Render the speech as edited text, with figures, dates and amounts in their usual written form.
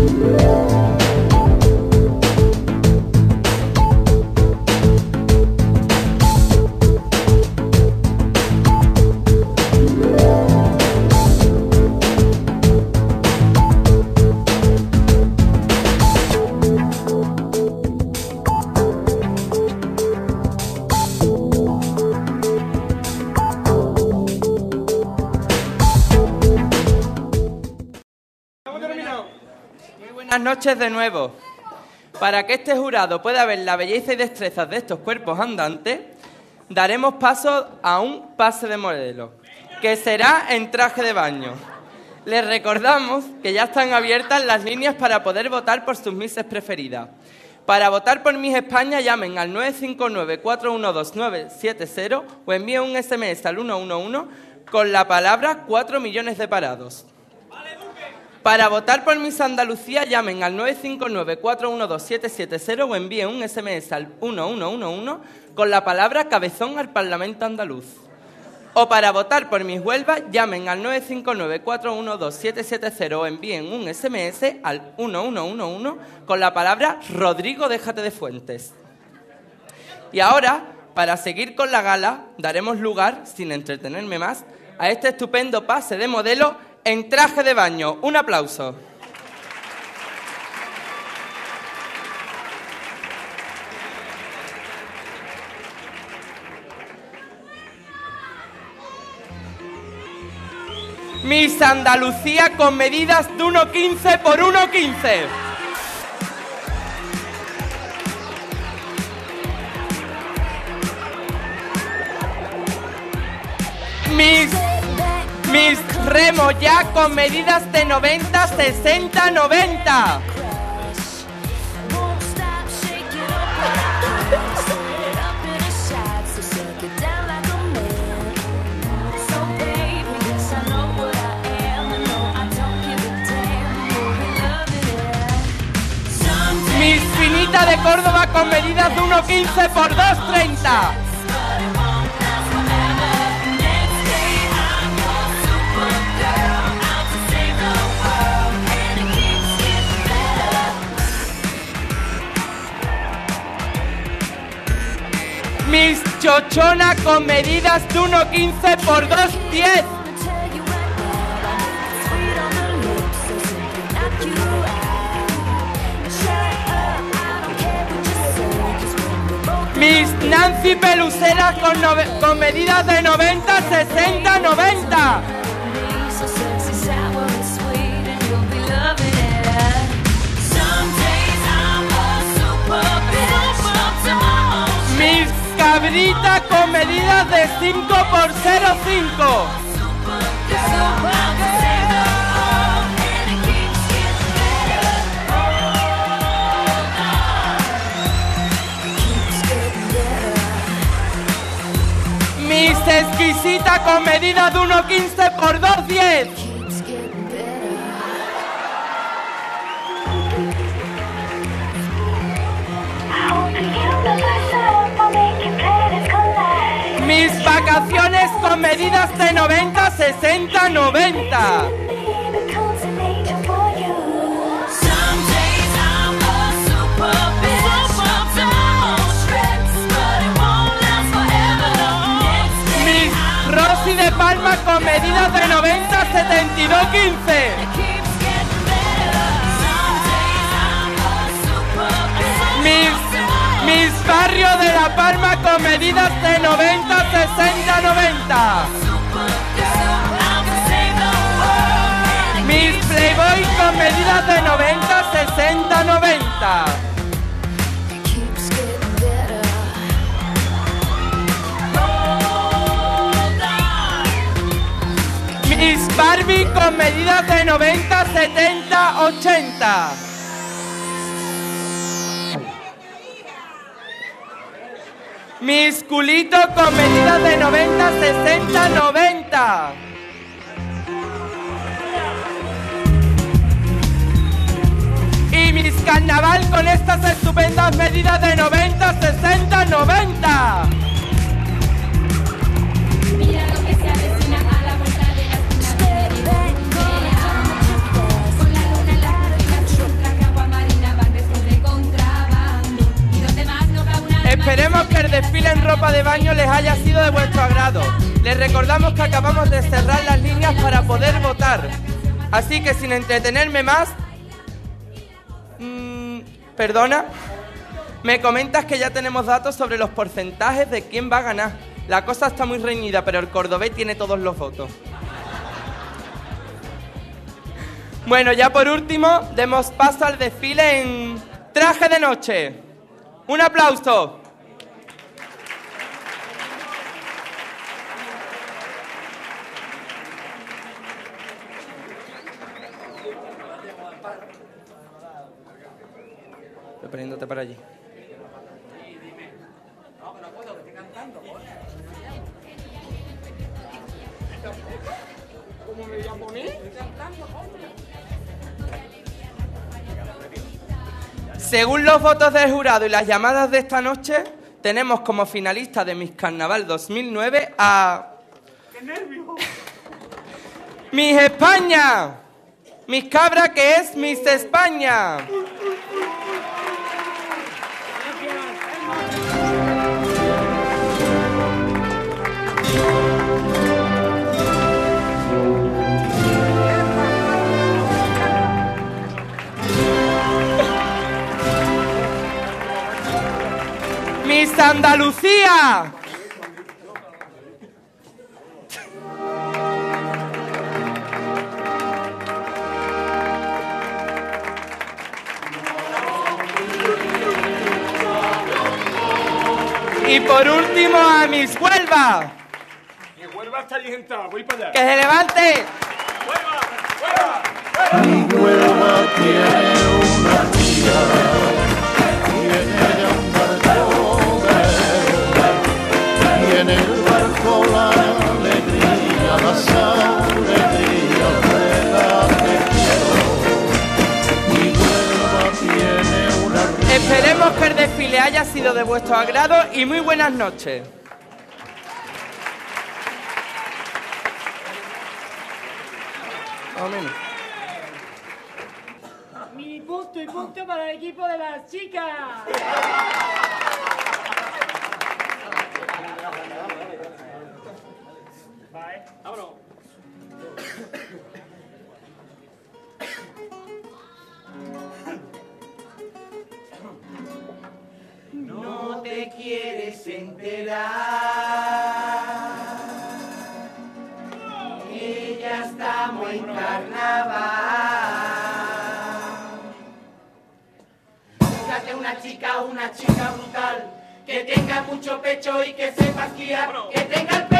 Buenas noches de nuevo. Para que este jurado pueda ver la belleza y destrezas de estos cuerpos andantes, daremos paso a un pase de modelo, que será en traje de baño. Les recordamos que ya están abiertas las líneas para poder votar por sus Misses preferidas. Para votar por Miss España, llamen al 959-412-970 o envíen un SMS al 111 con la palabra 4 millones de parados. Para votar por Miss Andalucía, llamen al 959-412-770 o envíen un SMS al 1111 con la palabra cabezón al Parlamento andaluz. O para votar por Miss Huelva, llamen al 959-412-770 o envíen un SMS al 1111 con la palabra Rodrigo, déjate de Fuentes. Y ahora, para seguir con la gala, daremos lugar, sin entretenerme más, a este estupendo pase de modelo en traje de baño. Un aplauso. Miss Andalucía con medidas de 1,15 por 1,15. Miss Remo ya con medidas de 90, 60, 90. Miss Finita de Córdoba con medidas de 1,15 por 2,30. Miss Chochona con medidas de 1,15 por 2,10. Miss Nancy Pelusera con medidas de 90, 60, 90. Miss Cabrita con medidas de 5 por 0,5. Miss Exquisita con medidas de 1,15 por 2,10. Mis Vacaciones con medidas de 90, 60, 90. Miss Rosy de Palma con medidas de 90, 72, 15. Miss Barrio de La Palma con medidas de 90, 60, 90. Miss Playboy con medidas de 90, 60, 90. Miss Barbie con medidas de 90, 70, 80. Miss Culito con medidas de 90, 60, 90. Y Miss Carnaval con estas estupendas medidas de 90, 60, 90. desfile en ropa de baño les haya sido de vuestro agrado. Les recordamos que acabamos de cerrar las líneas para poder votar. Así que sin entretenerme más... ¿Perdona? Me comentas que ya tenemos datos sobre los porcentajes de quién va a ganar. La cosa está muy reñida, pero el cordobés tiene todos los votos. Bueno, ya por último, demos paso al desfile en traje de noche. ¡Un aplauso! Estoy poniéndote para allí. ¿Cómo me voy a poner? Según los votos del jurado y las llamadas de esta noche, tenemos como finalista de Miss Carnaval 2009 a... ¡Qué nervios! ¡Miss España! ¡Miss Cabra, que es Miss España! ¡Miss Andalucía! Y por último a Miss Huelva. Mi Huelva está allí sentada, voy para allá. ¡Que se levante! ¡Huelva! ¡Huelva! Mi Huelva tiene una tía, tiene ya un barco verde, y en el barco la alegría, las alegrías de la que quiero. Mi Huelva tiene una... Esperemos que el desfile haya sido de vuestro agrado y muy buenas noches. Amén. Mi punto y punto para el equipo de las chicas. Vale, vámonos. No te quieres enterar, que ya estamos en carnaval. Búscate una chica brutal, que tenga mucho pecho y que sepa esquiar, que tenga el